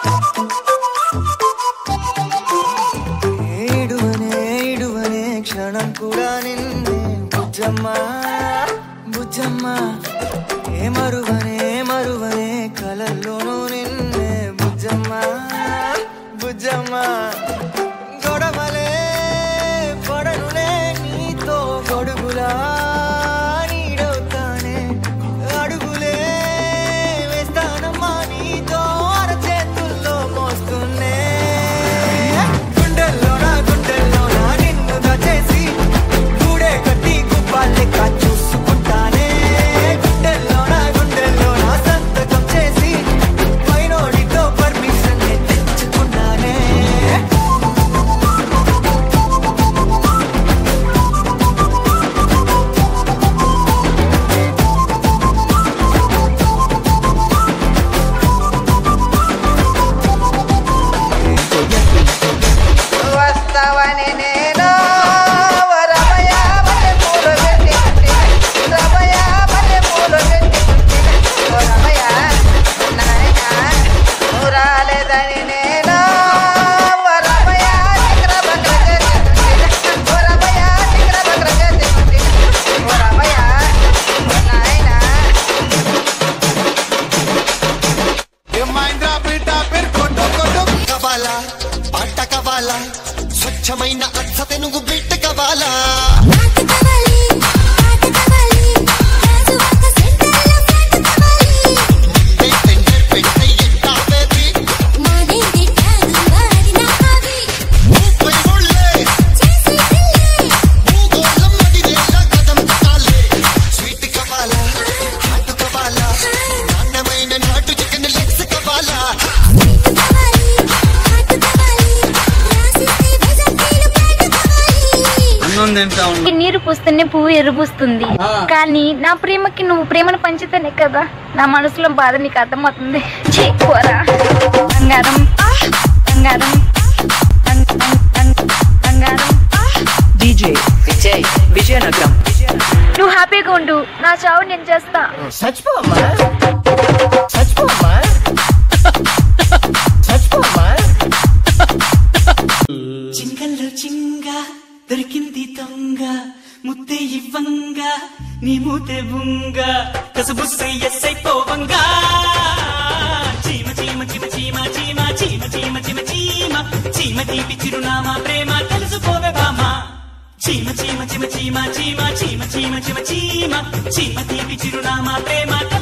ఏడువనే క్షణం కూడా నిన్నే బుజ్జమ్మా బుజ్జమ్మా ఏ మరువనే కలల్లోనూ నిన్నే బుజ్జమ్మా బుజ్జమ్మా గొడవలే పడనులే నీతో గొడుగులా నీడవుతానే అడుగులే వేస్తానమ్మా నీతో అరచేతుల్లో మోస్తున్నే గుండెల్లోనా నిన్ను దచేసి గూడే కట్టి గుప్పాలెక్క చూసుకుంటానే గుండెల్లోనా సంతకం చేసి పైనోడితో పర్మిషన్ తెచ్చుకున్నానే వస్తావని నేను రమయ మల్లె పూలు పెట్టి రమయ మల్లె పూలు పెట్టి రమయ నాయన నువ్వు రాలేదని నేను రమయ చిక్ర బక్ర చేతి రమయ చిక్ర బక్ర చేతి రమయ నాయన మహేంద్ర బీటా పేరు కొట్టు కొట్టు కవాలా పాట కవాలా స్వచ్ఛమైన అచ్చ తెనుగు బిట్ట కవాలా నీరు పూస్తేనే పువ్వు ఎరుపుస్తుంది కానీ నా ప్రేమకి నువ్వు ప్రేమను పంచితేనే కదా నా మనసులో బాధ నీకు అర్థమవుతుంది. పోరా బంగారం బంగారం బంగారం DJ Vijay Vijayanagaram. నువ్వు హ్యాపీగా ఉండు, నా చావు నేను చేస్తా. చచ్చిపోమ్మా చింగల్లో చింగ దొరికింది దొంగ ముద్దే ఇవ్వంగా నీ మూతే బుంగ కసబుస్సే ఎస్సై పోవంగా చీమ చీమ చీమ చీమ చీమ చీమ చీమ చీమ చీమ చీమ తీపి చిరునామా ప్రేమ తెలుసుకోవే బామా చీమ చీమ చీమ చీమ చీమ చీమ చీమ చీమ చీమ చీమ తీపి చిరునామా ప్రేమ